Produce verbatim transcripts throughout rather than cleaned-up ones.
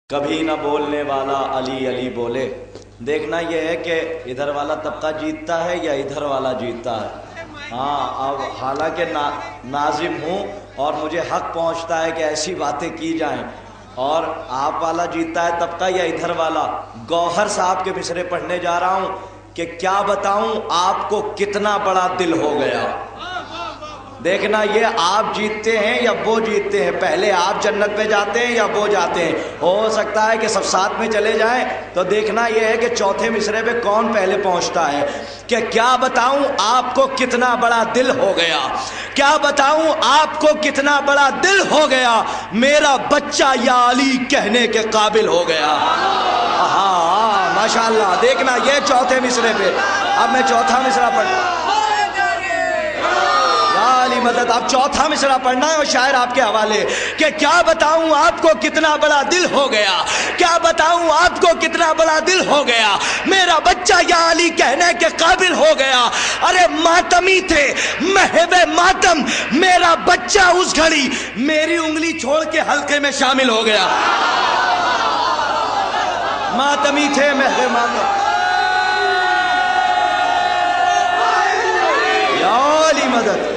کبھی نہ بولنے والا علی علی بولے۔ دیکھنا یہ ہے کہ ادھر والا طبقہ جیتتا ہے یا ادھر والا جیتتا ہے۔ ہاں اب حالانکہ ناظم ہوں اور مجھے حق پہنچتا ہے کہ ایسی باتیں کی جائیں، اور آپ والا جیتتا ہے طبقہ یا ادھر والا۔ گوہر صاحب کے مصرے پڑھنے جا رہا ہوں کہ کیا بتاؤں آپ کو کتنا بڑا دل ہو گیا۔ دیکھنا یہ آپ جیتتے ہیں یا وہ جیتتے ہیں، پہلے آپ جنت پہ جاتے ہیں یا وہ جاتے ہیں۔ ہو سکتا ہے کہ سب ساتھ میں چلے جائیں، تو دیکھنا یہ ہے کہ چوتھے مصرے پہ کون پہلے پہنچتا ہے۔ کہ کیا بتاؤں آپ کو کتنا بڑا دل ہو گیا، کیا بتاؤں آپ کو کتنا بڑا دل ہو گیا، میرا بچہ یا علی کہنے کے قابل ہو گیا۔ ہاں ماشاءاللہ، دیکھنا یہ چوتھے مصرے پہ۔ اب میں چوتھا مصرع پڑھتا علی مدد، آپ چوتھا مصرع پڑھنا ہے اور شاعر آپ کے حوالے کہ کیا بتاؤں آپ کو کتنا بڑا دل ہو گیا، کیا بتاؤں آپ کو کتنا بڑا دل ہو گیا، میرا بچہ یا علی کہنے کے قابل ہو گیا۔ ارے ماتمی تھے محو ماتم، میرا بچہ اس گھڑی میری انگلی چھوڑ کے حلقے میں شامل ہو گیا۔ ماتمی تھے محو ماتم، یا علی مدد،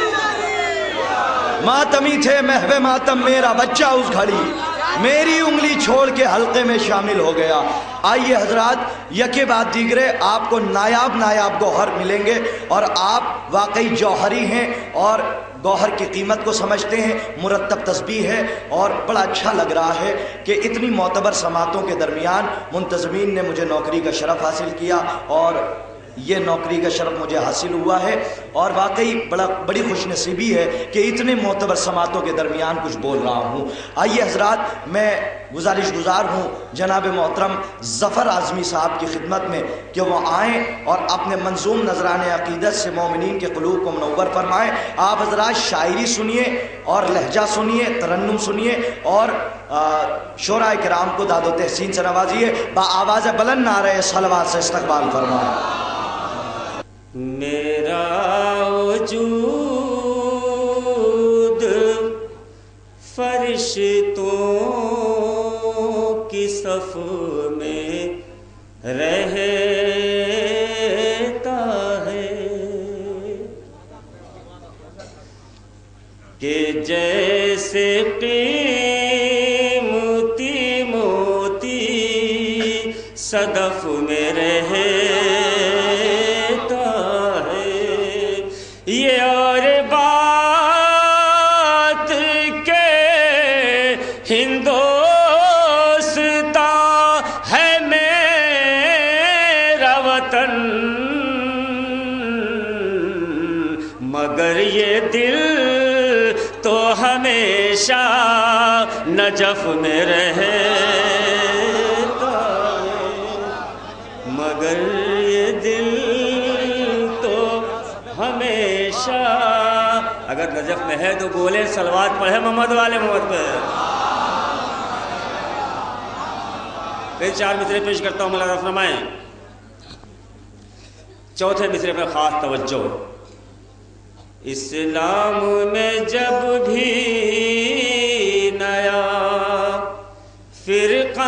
ماتمی تھے محو ماتم، میرا بچہ اس گھڑی میری انگلی چھوڑ کے حلقے میں شامل ہو گیا۔ آئیے حضرات، یکے بعد دیگرے آپ کو نایاب نایاب گوہر ملیں گے، اور آپ واقعی جوہری ہیں اور گوہر کی قیمت کو سمجھتے ہیں۔ مرتب تسبیح ہے اور بڑا اچھا لگ رہا ہے کہ اتنی معتبر سماعتوں کے درمیان منتظمین نے مجھے نوکری کا شرف حاصل کیا، اور یہ نوکری کا شرف مجھے حاصل ہوا ہے، اور واقعی بڑا بڑی خوش نصیبی ہے کہ اتنے معتبر سماعتوں کے درمیان کچھ بول رہا ہوں۔ آئیے حضرات، میں گزارش گزار ہوں جناب محترم ظفر اعظمی صاحب کی خدمت میں کہ وہ آئیں اور اپنے منظوم نذران عقیدت سے مومنین کے قلوب کو منور فرمائیں۔ آپ حضرات شاعری سنیے اور لہجہ سنیے، ترنم سنیے، اور شعراء کرام کو داد و تحسین سے نوازیے۔ با آواز بلند نعرہ صلوات سے استقبال فرمائیں۔ میرا وجود فرشتوں کی صف میں رہتا ہے کہ جیسے قیمتی موتی صدف میں رہے یہ اور بات کہ ہندوستان ہے میرا وطن، مگر یہ دل تو ہمیشہ نجف میں رہتا ہے، مگر یہ دل ہمیشہ۔ اگر نجف میں ہے تو بولے صلوات پڑھے محمد والے محمد پہ۔ پھر چار مصرے پیش کرتا ہوں، ملاحظہ فرمائیں۔ چوتھے مصرے پہ خاص توجہ۔ اسلام میں جب بھی نیا فرقہ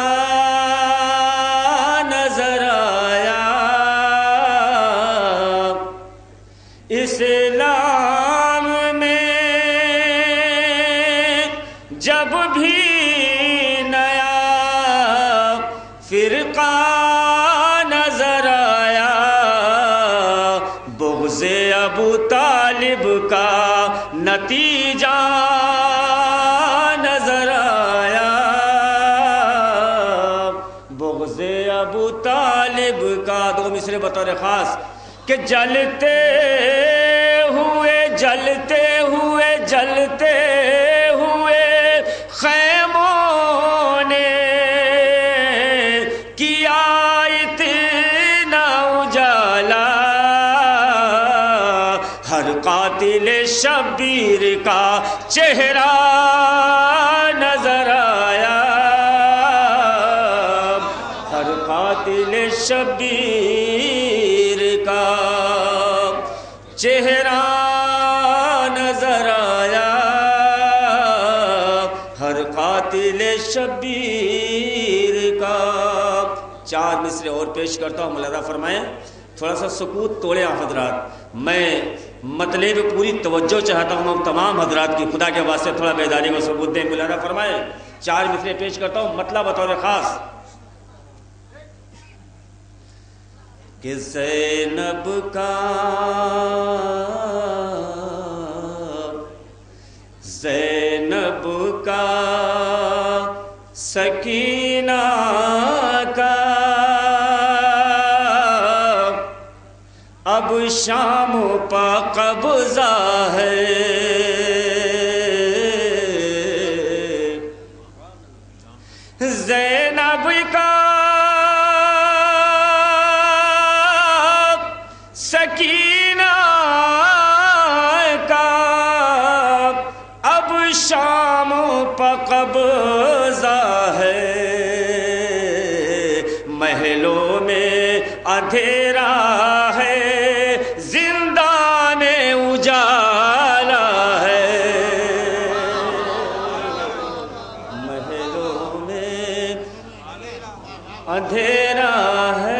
اسلام میں جب بھی نیا فرقہ نظر آیا، بغض ابو طالب کا نتیجہ نظر آیا، بغض ابو طالب کا۔ دو مصرے بطور خاص کہ جلتے ہوئے جلتے ہوئے جلتے ہوئے خیموں نے کیا اتنا اجالا، ہر قاتل شبیر کا چہرہ نظر آیا، ہر قاتل شبیر کا چہرہ نظر آیا، ہر قاتل شبیر چار مصرے اور پیش کرتا ہوں، ملاحظہ فرمائیں، تھوڑا سا سکوت توڑیں آپ حضرات، میں مطلب پوری توجہ چاہتا ہوں تمام حضرات کی، خدا کے واسطے تھوڑا بیداری کو ثبوت دیں، ملاحظہ فرمائیں، چار مصرے پیش کرتا ہوں، مطلب بطور خاص کہ زینب کا زینب کا سکینہ کا اب شام پا قبضہ ہے، زینب کا سکینہ کا اب شام پا قبضہ ہے، محلوں میں اندھیرا ہے، زندان اجالا ہے، محلوں میں اندھیرا ہے،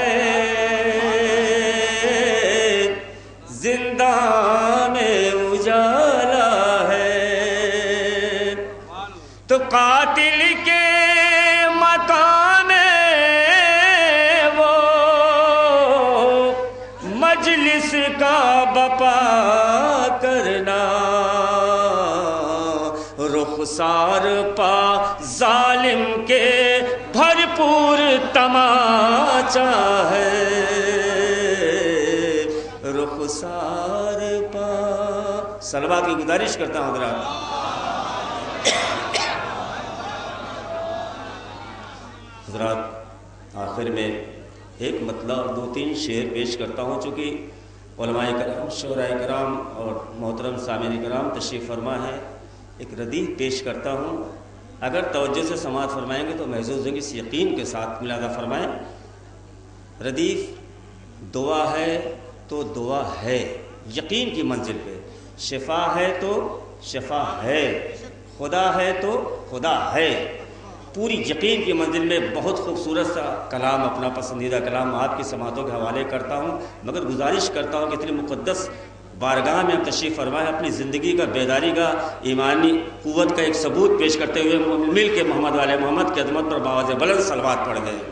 زندان اجالا ہے، تو قاتل کے مکان وہ مجلس کا بپا کرنا، رخسار پا ظالم کے بھرپور تماچا ہے، رخسار پا صلوات کی گزارش کرتا ہوں حضرات۔ حضرات آخر میں ایک مطلب اور دو تین شعر پیش کرتا ہوں، چونکہ علماء کرام، شعراء کرام اور محترم سامعین کرام تشریف فرما ہے، ایک ردیف پیش کرتا ہوں، اگر توجہ سے سماعت فرمائیں گے تو محظوظ ہوں گے، اس یقین کے ساتھ ملاحظہ فرمائیں۔ ردیف دعا ہے تو دعا ہے، یقین کی منزل پہ، شفا ہے تو شفا ہے، خدا ہے تو خدا ہے، پوری یقین کی منزل میں بہت خوبصورت سا کلام، اپنا پسندیدہ کلام آپ کی سماعتوں کے حوالے کرتا ہوں، مگر گزارش کرتا ہوں کہ اتنی مقدس بارگاہ میں ہم تشریف فرمائیں، اپنی زندگی کا، بیداری کا، ایمانی قوت کا ایک ثبوت پیش کرتے ہوئے مل کے محمد والے محمد کی عظمت پر باواز بلند صلوات پڑھ دیں۔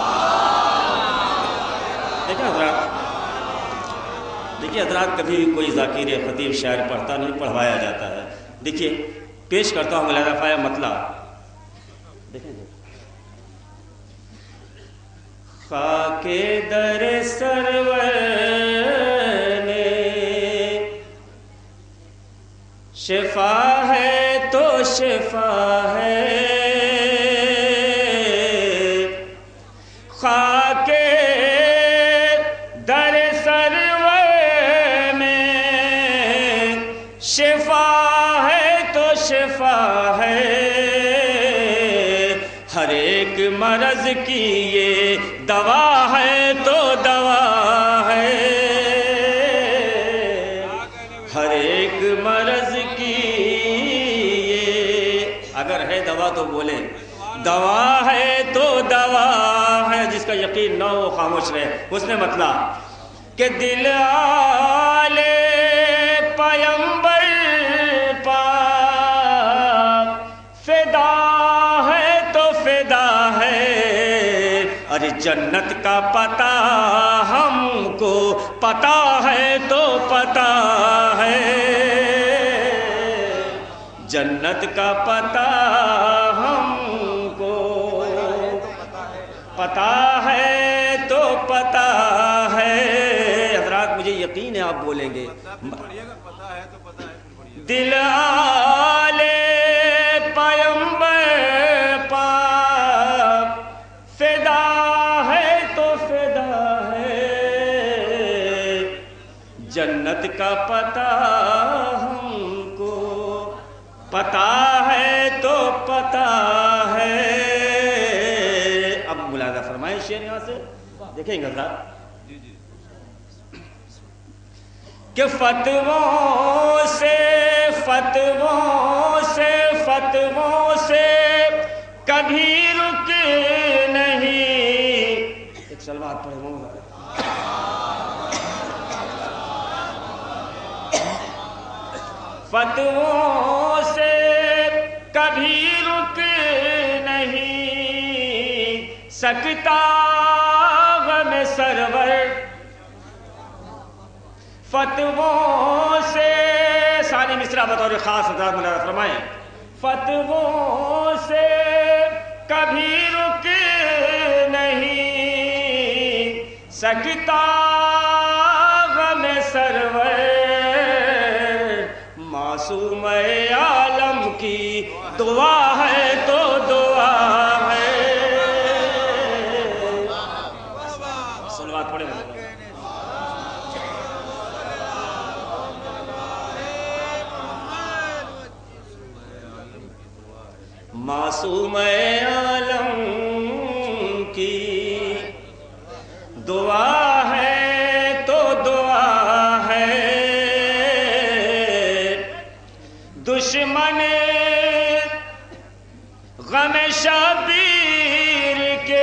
دیکھیں حضرات، دیکھیے حضرات، کبھی بھی کوئی ذاکر خطیب شاعر پڑھتا نہیں، پڑھوایا جاتا ہے۔ دیکھیے پیش کرتا ہوں ملاحظہ فایا مطلب، دیکھیں جی، خاک در سرور نے شفا ہے تو شفا ہے، خاک در سرور میں شفا ہے تو شفا ہے، ہر ایک مرض کی یہ دوا ہے تو دوا ہے، ہر ایک مرض کی یہ، اگر ہے دوا تو بولیں، دوا ہے تو دوا ہے، جس کا یقین نہ ہو وہ خاموش رہے۔ اس نے مطلب کہ دل آلے پیمبر پاک فدا ہے تو فدا ہے، ارے جنت کا پتہ ہم کو پتہ ہے تو پتہ ہے، جنت کا پتہ ہم کو پتہ ہے تو پتہ ہے۔ حضرات مجھے یقین ہے آپ بولیں گے، دل آلے پیمبر پاک فدا ہے تو فدا ہے، جنت کا پتہ ہم کو پتہ ہے تو پتہ ہے۔ اب ملاحظہ فرمائیں شعر یہاں سے دیکھیں گے حضرات کہ فتووں سے فتووں سے فتووں سے کبھی رک نہیں، सलवात पढ़े मौला। फतवों से कभी रुक नहीं सकता गम सरवर, फतवों से सानी मिसरा बतौर खास हज़रात मुलाज़ा फरमाएं, फतवों से कभी रुक नहीं सकता गम सरवर, मासूम आलम की दुआ है तो दुआ है। सलवात पढ़े मासूम आलम की दुआ है तो दुआ है, दुश्मन गम शबीर के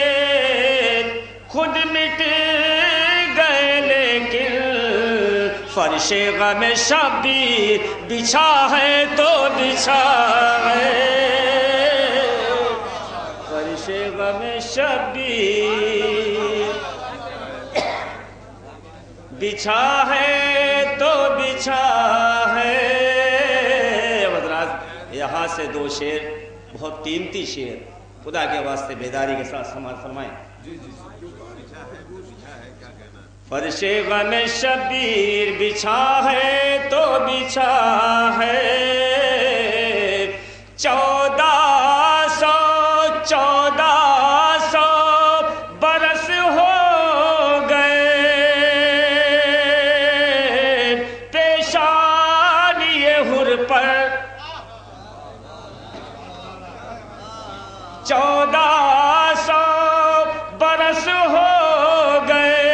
खुद मिट गए लेकिन फर्शे गम शबीर बिछा है तो बिछा है, फर्शे गम शबीर बिछा है तो बिछा है। यहाँ से दो शेर बहुत कीमती शेर खुदा के वास्ते बेदारी के साथ समाज फरमाएं। फर्शे गम शबीर बिछा है तो बिछा है, चौदह सौ चौदह सौ बरस हो गए पेशानी हुर पर, चौदह सौ बरस हो गए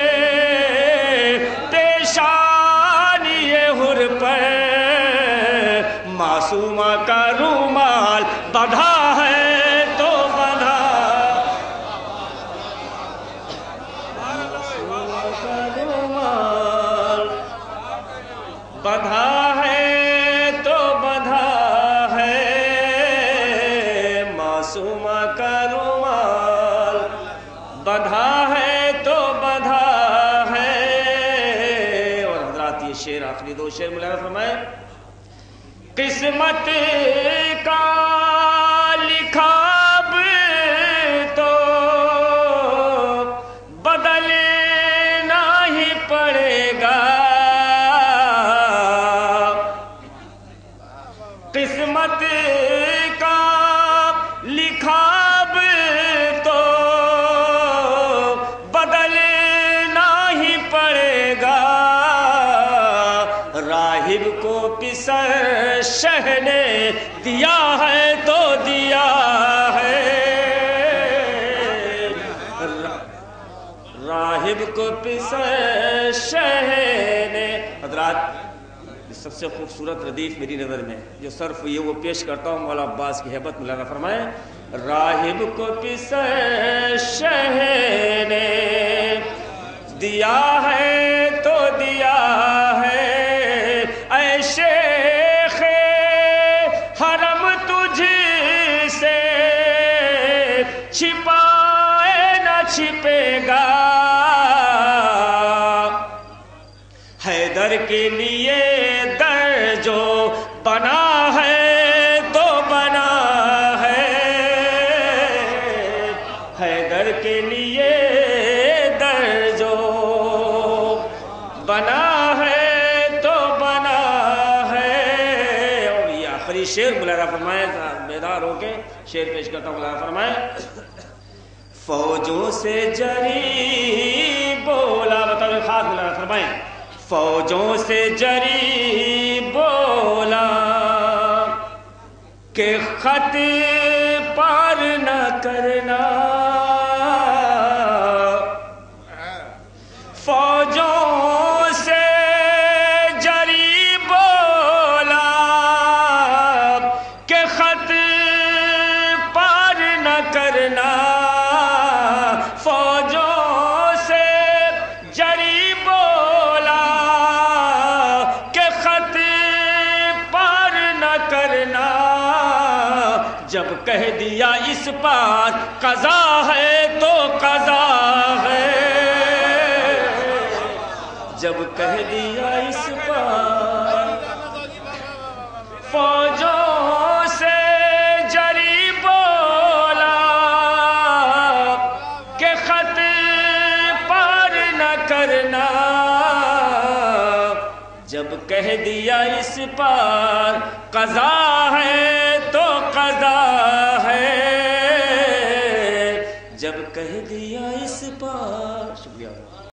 पेशानी हुर पर, मासूमा का रूमाल बंधा है तो बंधा, मासूमा का रूमाल बंधा है तो बंधा है, मासूमा का रूमाल बंधा है तो बंधा है। और हजरात ये शेर आखिरी दो शेर मुलाज़ा फरमाए, किस्मत का लिखाब तो बदलना ही पड़ेगा, किस्मत का लिखाब तो बदलना ही पड़ेगा, राहिब को पिसर शह ने दिया है तो दिया है, राहिब को पिसर शह ने। हजरात सबसे खूबसूरत रदीफ मेरी नज़र में जो सर्फ ये वो पेश करता हूँ मौला अब्बास की हैबत मुलाज़ा फरमाए, राहिब को पिसर शह ने दिया है तो दिया है, ऐ शेख हरम तुझसे छिपाए न छिपेगा, हैदर के लिए दर जो बना है तो बना है, हैदर के लिए दर जो बना है तो बना है। और ये आखिरी शेर मुलाज़ा फरमाए, बेदार होके शेर पेश करता हूँ, मुलाज़ा फरमाए, फौजों से जरी बोला, बताओ खास मुलाज़ा फरमाए, फौजों से जरी बोला कि खत पार न करना, फौजों से जरी बोला कि खत पार न करना, फौजों جب کہہ دیا اس پار قضا ہے تو قضا ہے، جب کہہ دیا اس پار فوجوں سے جری بولا کہ خط پار نہ کرنا، جب کہہ دیا اس پار قضا ہے تو قضا ہے،